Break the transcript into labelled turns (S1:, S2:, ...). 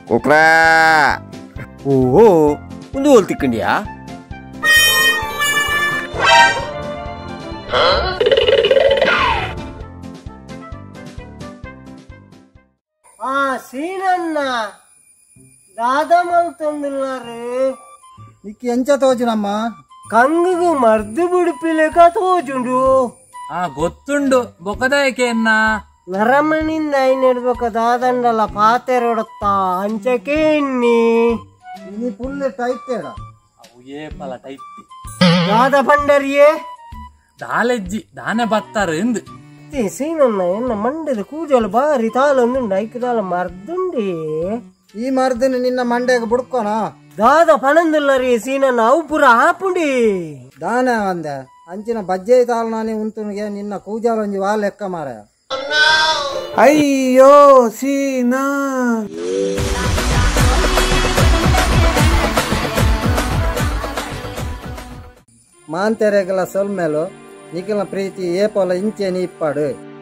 S1: ಕುಕ್ರಾ
S2: ಓಹೋ ಒಂದು ಹೋಲ್ ತಿಕ್ಕಂಡಿಯಾ?
S3: సీనన్న దాదామవుతుందిన్నారు
S4: నీకు ఎంచ తోచునమ్మా
S3: కంగుకు మర్ది బుడిపిలేక తోచుండు
S5: ಗೊತ್ತುಂಡು ಬೊಕದಾಯಕೆನ್ನ
S3: ನರಮಣಿಂದ ಐನೆಡ್ಬೇಕ ದಾದಂಡಲ ಪಾತೆರೊಡತ್ತ ಅಂಚಕೆ ಎಣ್ಣಿ
S4: నీ పుల్లి టైట్ తేడా
S5: ಅವು ಏಪಲ ಟೈಟ್
S3: ದಾದ ಪಂಡರಿಯೇ
S5: ದಾಲೆಜ್ಜಿ ದಾನೆ ಬತ್ತಾರ ಎಂದು
S3: సీనన్న ఎన్న మండది కూజలు బారి తాళొంది ఐకుదాల మర్దుండి
S4: ఈ మరుదుని నిన్న మండేకి బుడుకోనా
S3: దాద పనందుల్లరి సీనన్న అవు పుర ఆపుండి
S4: దానే అందే అంచిన బజ్జే తాళనాని ఉంటునిగే నిన్న కూజాలొంజి వాళ్ళు ఎక్క మారా
S1: ಅಯ್ಯೋ ಸೀನಾ
S4: ಮಾಂತೆರೆಗಲ ಸೊಲ್ಮೇಲು ನಿಖಿಲ ಪ್ರೀತಿ ಏಪೋಲ ಇಂಚೆ ನೀ ಇಪ್ಪಾಡು